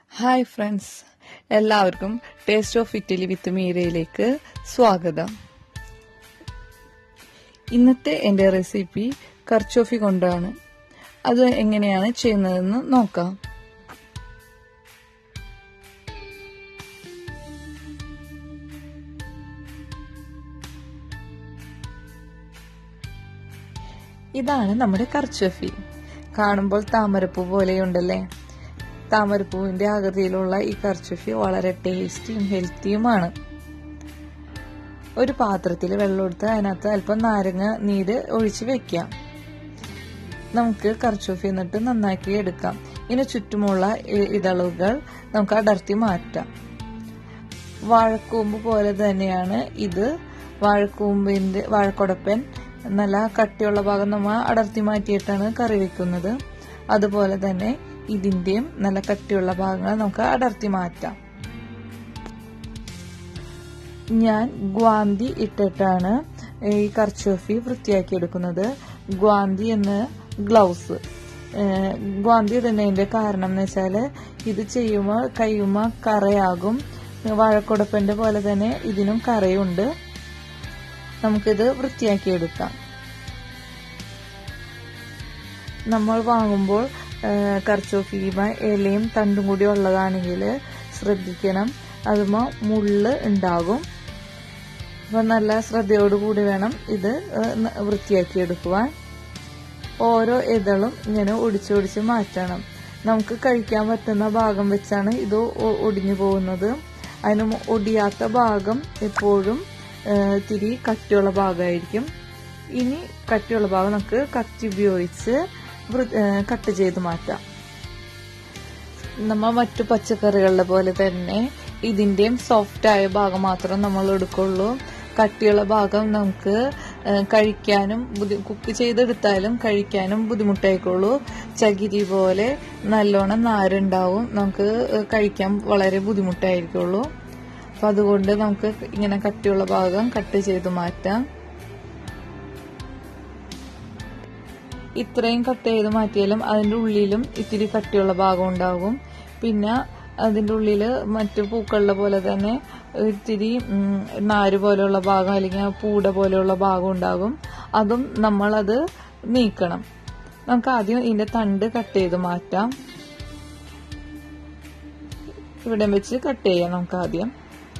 Hi friends, എല്ലാവർക്കും taste of Italy with മീരയിലേക്ക് സ്വാഗതം. ഇന്നത്തെ എൻ്റെ റെസിപ്പി കർച്ചോഫി കൊണ്ടാണ്. അത് എങ്ങനെയാണ് ചെയ്യുന്നതെന്ന് നോക്കാം. ഇതാണ് നമ്മുടെ കർച്ചോഫി. കാണുമ്പോൾ താമരപ്പൂ പോലെയുണ്ടല്ലേ? താമരപ്പൂവിന്റെ ആകൃതിയിലുള്ള ഈ കർച്ചോഫി വളരെ ടേസ്റ്റിയും ഹെൽത്തിയുമാണ്. ഒരു പാത്രത്തിൽ വെള്ളം എടുത്ത് അതിനകത്ത് അല്പം നാരങ്ങ നീര് ഒഴിച്ച് വെക്കാം. നമുക്ക് കർച്ചോഫി എന്നിട്ട് നന്നാക്കി എടുക്കാം. ഇതിന് ചുറ്റുമുള്ള ഇതളുകൾ നമുക്ക് അടർത്തി മാറ്റാം. വാഴക്കൂമ്പ് പോലെ തന്നെയാണ് ഇത്. വാഴക്കൊടപ്പൻ നല്ല കട്ടിയുള്ള ഭാഗം നമ്മൾ അടർത്തി മാറ്റിയിട്ടാണ് കറി വെക്കുന്നത്. അതുപോലെ തന്നെ ഇതിന്റെയും നല്ല കട്ടിയുള്ള ഭാഗങ്ങൾ നമുക്ക് അടർത്തി മാറ്റാം. ഞാൻ ഗ്വാന്തി ഇട്ടിട്ടാണ് ഈ കർച്ചോഫി വൃത്തിയാക്കി എടുക്കുന്നത്. ഗ്വാന്തി എന്ന ഗ്ലൗസ് ഗ്വാന്തി ഇടുന്നതിന്റെ കാരണം എന്ന് വെച്ചാല് ഇത് ചെയ്യുമ്പോൾ കയ്യുമ്മ കറയാകും. വാഴക്കൊടപ്പന്റെ പോലെ തന്നെ ഇതിനും കറയുണ്ട്. നമുക്കിത് വൃത്തിയാക്കി എടുക്കാം. നമ്മൾ വാങ്ങുമ്പോൾ കർച്ചോഫിയുമ ഇലയും തണ്ടും കൂടി ഉള്ളതാണെങ്കിൽ ശ്രദ്ധിക്കണം, അതുമ മുള്ള് ഉണ്ടാകും. അപ്പൊ നല്ല ശ്രദ്ധയോടുകൂടി വേണം ഇത് വൃത്തിയാക്കി എടുക്കുവാൻ. ഓരോ ഇതളും ഇങ്ങനെ ഒടിച്ചൊടിച്ച് മാറ്റണം. നമുക്ക് കഴിക്കാൻ പറ്റുന്ന ഭാഗം വെച്ചാണ് ഇത് ഒടിഞ്ഞു പോകുന്നത്. അതിന് ഒടിയാത്ത ഭാഗം എപ്പോഴും ഇത്തിരി കട്ടിയുള്ള ഭാഗമായിരിക്കും. ഇനി കട്ടിയുള്ള ഭാഗം നമുക്ക് കത്തി ഉപയോഗിച്ച് കട്ട് ചെയ്ത് മാറ്റാം. നമ്മൾ മറ്റു പച്ചക്കറികളുടെ പോലെ തന്നെ ഇതിന്റെയും സോഫ്റ്റ് ആയ ഭാഗം മാത്രം നമ്മൾ എടുക്കുള്ളൂ. കട്ടിയുള്ള ഭാഗം നമുക്ക് കഴിക്കാനും കുക്ക് ചെയ്തെടുത്താലും കഴിക്കാനും ബുദ്ധിമുട്ടായിക്കോളൂ. ചകിരി പോലെ നല്ലോണം നാരുണ്ടാവും. നമുക്ക് കഴിക്കാൻ വളരെ ബുദ്ധിമുട്ടായിരിക്കുള്ളൂ. അപ്പൊ അതുകൊണ്ട് നമുക്ക് ഇങ്ങനെ കട്ടിയുള്ള ഭാഗം കട്ട് ചെയ്ത് മാറ്റാം. ഇത്രയും കട്ട് ചെയ്ത് മാറ്റിയാലും അതിന്റെ ഉള്ളിലും ഇത്തിരി കട്ടിയുള്ള ഭാഗം ഉണ്ടാകും. പിന്നെ അതിന്റെ ഉള്ളില് മറ്റു പൂക്കളുടെ പോലെ തന്നെ ഇത്തിരി നാര് പോലെയുള്ള ഭാഗം അല്ലെങ്കിൽ പൂട പോലെയുള്ള ഭാഗം ഉണ്ടാകും. അതും നമ്മളത് നീക്കണം. നമുക്ക് ആദ്യം ഇതിന്റെ തണ്ട് കട്ട് ചെയ്ത് മാറ്റാം. ഇവിടെ വെച്ച് കട്ട് ചെയ്യാം നമുക്ക് ആദ്യം.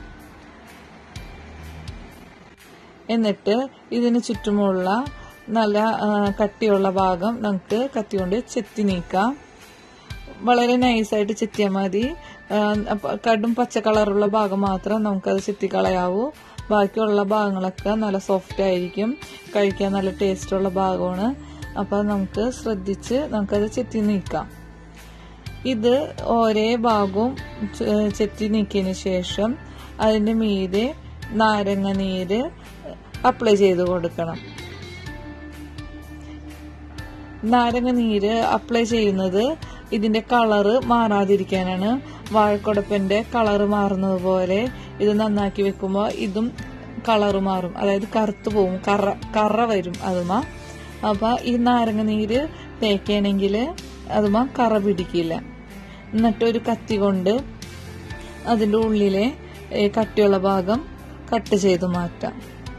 എന്നിട്ട് ഇതിന് ചുറ്റുമുള്ള നല്ല കട്ടിയുള്ള ഭാഗം നമുക്ക് കത്തി കൊണ്ട് ചെത്തി നീക്കാം. വളരെ നൈസായിട്ട് ചെത്തിയാൽ മതി. കടും പച്ച കളറുള്ള ഭാഗം മാത്രം നമുക്കത് ചെത്തി കളയാവൂ. ബാക്കിയുള്ള ഭാഗങ്ങളൊക്കെ നല്ല സോഫ്റ്റ് ആയിരിക്കും. കഴിക്കാൻ നല്ല ടേസ്റ്റുള്ള ഭാഗമാണ്. അപ്പൊ നമുക്ക് ശ്രദ്ധിച്ച് നമുക്കത് ചെത്തി നീക്കാം. ഇത് ഓരോ ഭാഗവും ചെത്തി നീക്കിയതിന് ശേഷം അതിന്റെ മീതെ നാരങ്ങ നീര് അപ്ലൈ ചെയ്ത് കൊടുക്കണം. നാരങ്ങ നീര് അപ്ലൈ ചെയ്യുന്നത് ഇതിന്റെ കളറ് മാറാതിരിക്കാനാണ്. വാഴക്കൊടപ്പന്റെ കളറ് മാറുന്നത് പോലെ ഇത് നന്നാക്കി വെക്കുമ്പോൾ ഇതും കളറ് മാറും. അതായത് കറുത്തു പോകും, കറ വരും അതുമ. അപ്പൊ ഈ നാരങ്ങ നീര് തേക്കണമെങ്കിൽ അതുമ കറ പിടിക്കില്ല. എന്നിട്ടൊരു കത്തി കൊണ്ട് അതിന്റെ ഉള്ളിലെ കട്ടിയുള്ള ഭാഗം കട്ട് ചെയ്ത് മാറ്റാം.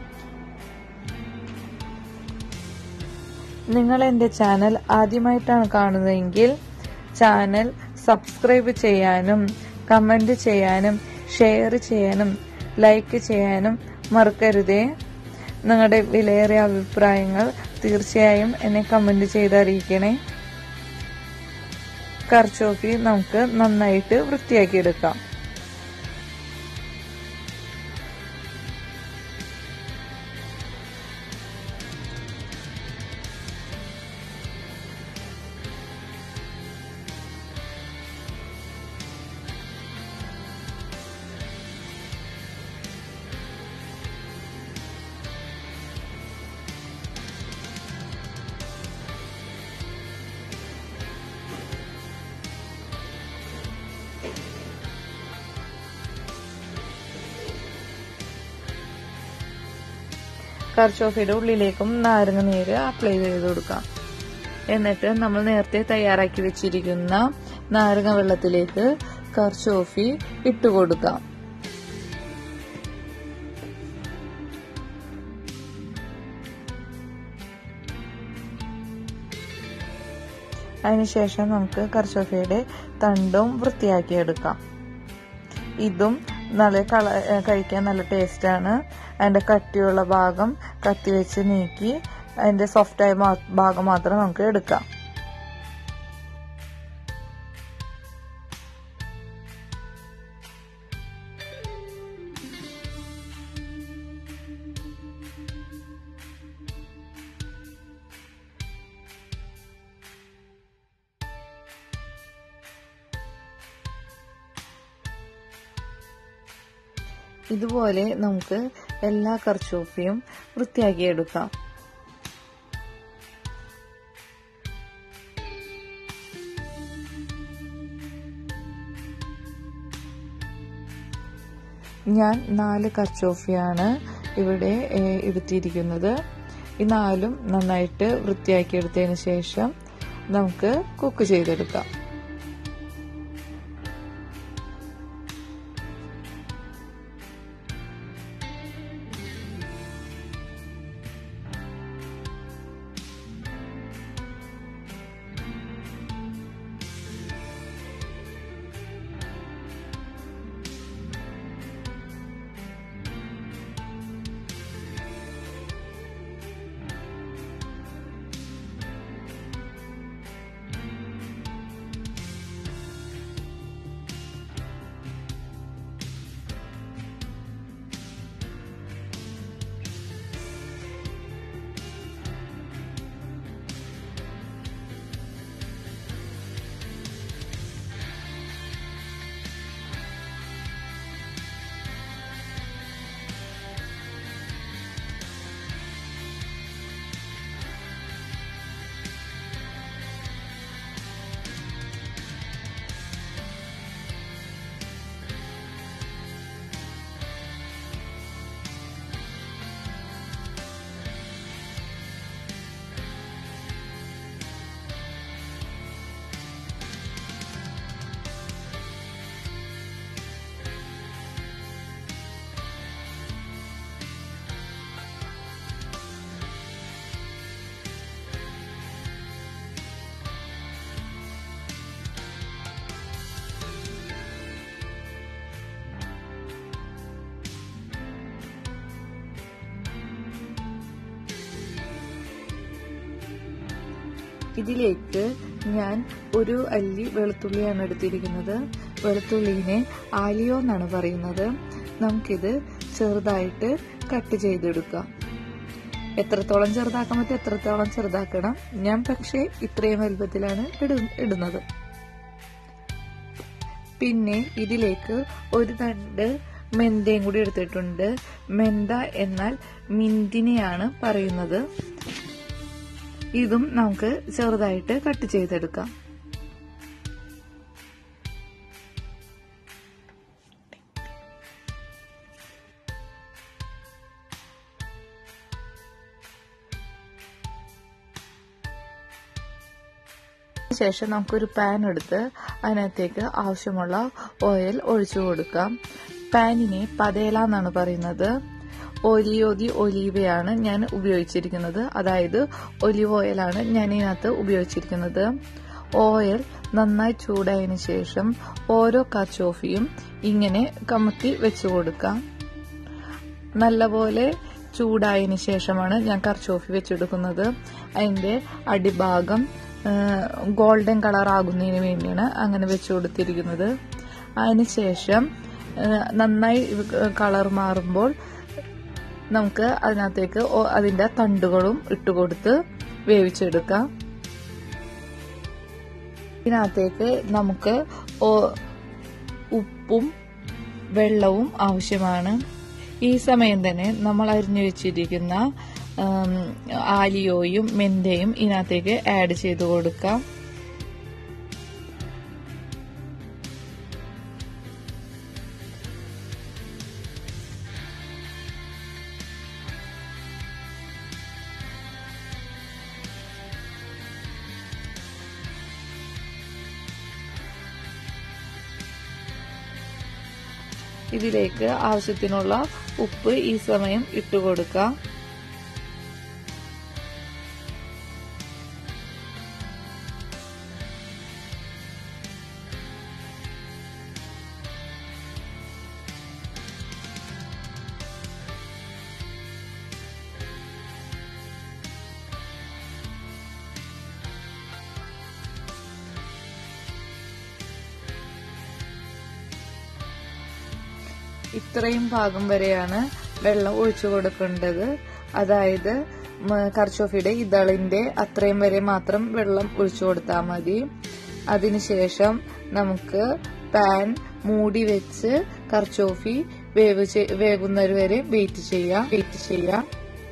നിങ്ങൾ എൻ്റെ ചാനൽ ആദ്യമായിട്ടാണ് കാണുന്നതെങ്കിൽ ചാനൽ സബ്സ്ക്രൈബ് ചെയ്യാനും കമന്റ് ചെയ്യാനും ഷെയർ ചെയ്യാനും ലൈക്ക് ചെയ്യാനും മറക്കരുതേ. നിങ്ങളുടെ വിലയേറിയ അഭിപ്രായങ്ങൾ തീർച്ചയായും എന്നെ കമന്റ് ചെയ്ത് അറിയിക്കണേ. കർച്ചോഫി നമുക്ക് നന്നായിട്ട് വൃത്തിയാക്കിയെടുക്കാം. കർച്ചോഫിയുടെ ഉള്ളിലേക്കും നാരങ്ങ നീര് അപ്ലൈ ചെയ്ത് കൊടുക്കാം. എന്നിട്ട് നമ്മൾ നേരത്തെ തയ്യാറാക്കി വെച്ചിരിക്കുന്ന നാരങ്ങ വെള്ളത്തിലേക്ക് കർച്ചോഫി ഇട്ടുകൊടുക്കാം. അതിനുശേഷം നമുക്ക് കർച്ചോഫയുടെ തണ്ടും വൃത്തിയാക്കിയെടുക്കാം. ഇതും നല്ല കഴിക്കാൻ നല്ല ടേസ്റ്റാണ്. അതിൻ്റെ കട്ടിയുള്ള ഭാഗം കത്തി വെച്ച് നീക്കി അതിൻ്റെ സോഫ്റ്റായ ഭാഗം മാത്രം നമുക്ക് എടുക്കാം. ഇതുപോലെ നമുക്ക് എല്ലാ കർച്ചോഫിയും വൃത്തിയാക്കിയെടുക്കാം. ഞാൻ 4 കർച്ചോഫിയാണ് ഇവിടെ എടുത്തിരിക്കുന്നത്. ഈ 4ഉം നന്നായിട്ട് വൃത്തിയാക്കിയെടുത്തതിന് ശേഷം നമുക്ക് കുക്ക് ചെയ്തെടുക്കാം. ഇതിലേക്ക് ഞാൻ ഒരു അല്ലി വെളുത്തുള്ളിയാണ് എടുത്തിരിക്കുന്നത്. വെളുത്തുള്ളിനെ ആലിയോ എന്നാണ് പറയുന്നത്. നമുക്കിത് ചെറുതായിട്ട് കട്ട് ചെയ്തെടുക്കാം. എത്രത്തോളം ചെറുതാക്കാൻ പറ്റും എത്രത്തോളം ചെറുതാക്കണം. ഞാൻ പക്ഷേ ഇത്രയും വലുപ്പത്തിലാണ് ഇടുന്നത്. പിന്നെ ഇതിലേക്ക് ഒരു തണ്ട് മെന്തയും കൂടി എടുത്തിട്ടുണ്ട്. മെന്ത എന്നാൽ മിന്തിനെയാണ് പറയുന്നത്. ഇതും നമുക്ക് ചെറുതായിട്ട് കട്ട് ചെയ്തെടുക്കാം. ശേഷം നമുക്കൊരു പാൻ എടുത്ത് അതിനകത്തേക്ക് ആവശ്യമുള്ള ഓയിൽ ഒഴിച്ചു കൊടുക്കാം. പാനിനെ പതേല എന്നാണ് പറയുന്നത്. ഒലീവയാണ് ഞാൻ ഉപയോഗിച്ചിരിക്കുന്നത്. അതായത് ഒലിവ് ഓയിലാണ് ഞാൻ ഇതിനകത്ത് ഉപയോഗിച്ചിരിക്കുന്നത്. ഓയിൽ നന്നായി ചൂടായതിനു ശേഷം ഓരോ കർച്ചോഫിയും ഇങ്ങനെ കമത്തി വെച്ചു കൊടുക്കാം. നല്ലപോലെ ചൂടായതിനു ശേഷമാണ് ഞാൻ കർച്ചോഫി വെച്ചെടുക്കുന്നത്. അതിന്റെ അടിഭാഗം ഗോൾഡൻ കളർ ആകുന്നതിന് വേണ്ടിയാണ് അങ്ങനെ വെച്ചു കൊടുത്തിരിക്കുന്നത്. അതിനുശേഷം നന്നായി കളർ മാറുമ്പോൾ നമുക്ക് അതിനകത്തേക്ക് അതിന്റെ തണ്ടുകളും ഇട്ടുകൊടുത്ത് വേവിച്ചെടുക്കാം. ഇതിനകത്തേക്ക് നമുക്ക് ഉപ്പും വെള്ളവും ആവശ്യമാണ്. ഈ സമയം തന്നെ നമ്മൾ അരിഞ്ഞു വെച്ചിരിക്കുന്ന ആലിയോയും മെന്തയും ഇതിനകത്തേക്ക് ആഡ് ചെയ്ത് കൊടുക്കാം. ഇതിലേക്ക് ആവശ്യത്തിനുള്ള ഉപ്പ് ഈ സമയം ഇട്ടുകൊടുക്കാം. ഇത്രയും ഭാഗം വരെയാണ് വെള്ളം ഒഴിച്ചു കൊടുക്കേണ്ടത്. അതായത് കർച്ചോഫിയുടെ ഇതളിന്റെ അത്രയും വരെ മാത്രം വെള്ളം ഒഴിച്ചു കൊടുത്താൽ മതി. അതിനുശേഷം നമുക്ക് പാൻ മൂടി വെച്ച് കർച്ചോഫി വേവുന്നത് വരെ വെയിറ്റ് ചെയ്യാം.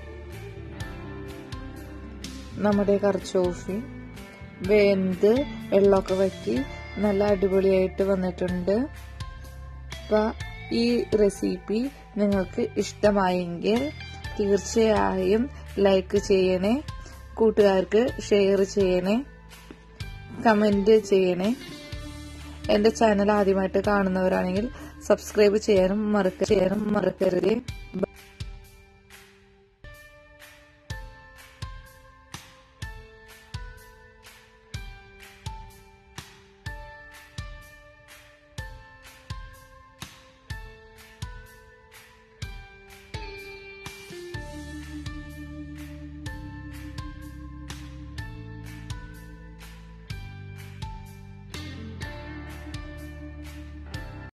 നമ്മുടെ കർച്ചോഫി വെന്ത് വെള്ളമൊക്കെ വറ്റി നല്ല അടിപൊളിയായിട്ട് വന്നിട്ടുണ്ട്. ഈ റെസിപ്പി നിങ്ങൾക്ക് ഇഷ്ടമായെങ്കിൽ തീർച്ചയായും ലൈക്ക് ചെയ്യണേ, കൂട്ടുകാർക്ക് ഷെയർ ചെയ്യണേ, കമന്റ് ചെയ്യണേ. എന്റെ ചാനൽ ആദ്യമായിട്ട് കാണുന്നവരാണെങ്കിൽ സബ്സ്ക്രൈബ് ചെയ്യാനും മറക്കരുത്.